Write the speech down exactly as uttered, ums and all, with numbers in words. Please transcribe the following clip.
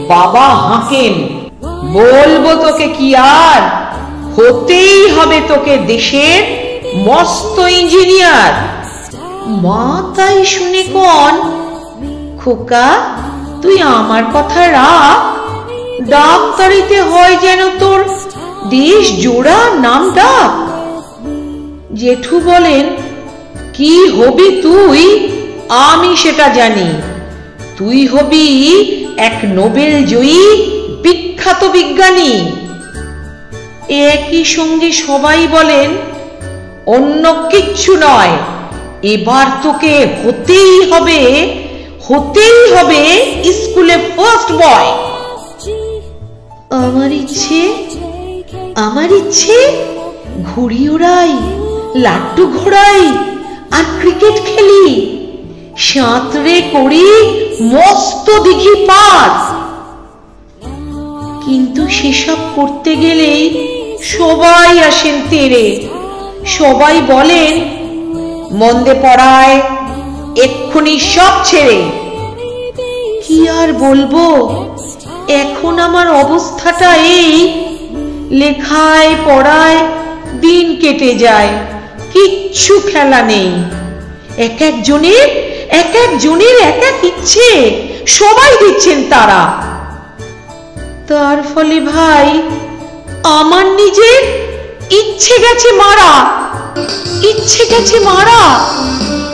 বাবা হাঁকেন, বলবো তোকে কি আর, হতেই হবে তোকে দেশের মস্ত ইঞ্জিনিয়ার। মা তাই শুনে কন, খোকা তুই আমার কথা রাখ, ডাক্তারিতে হয় যেন তোর দেশ জোড়া নাম ডাক। জেঠু বলেন, কি হবি তুই আমি সেটা জানি, তুই হবি এক নোবেল জয়ী বিখ্যাত বিজ্ঞানী। একই সঙ্গে সবাই বলেন, অন্য কিচ্ছু নয়, এবার তোকে হতেই হবে, হতেই হবে স্কুলে ফার্স্ট বয়। আমার ইচ্ছে, আমার ইচ্ছে ঘুড়ি ওড়াই, লাড্ডু ঘোড়াই, আর ক্রিকেট খেলি, সাঁতরে করি মস্ত দিঘি পার। কিন্তু সেসব করতে গেলেই সবাই আসেন তেড়ে, সবাই বলেন, মন্দে পড়ায় এক্ষুনি সব ছেড়ে। কি আর বলবো, এখন আমার অবস্থাটা এই, লেখায় পড়ায় দিন কেটে যায়, কিচ্ছু খেলা নেই। এক এক জনের এক এক জনের এক এক ইচ্ছে সবাই দিচ্ছেন তারা। তার ফলে ভাই আমার নিজের ইচ্ছে গেছে মারা, ইচ্ছে গেছে মারা।